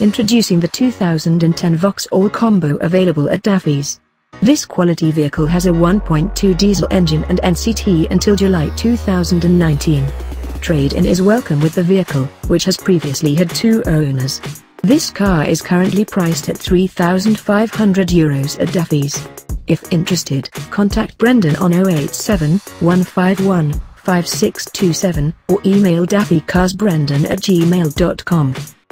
Introducing the 2010 Vauxhall Combo, available at Daffy's. This quality vehicle has a 1.2 diesel engine and NCT until July 2019. Trade-in is welcome with the vehicle, which has previously had 2 owners. This car is currently priced at €3,500 at Daffy's. If interested, contact Brendan on 087 151 5627 or email daffycarsbrendan@gmail.com.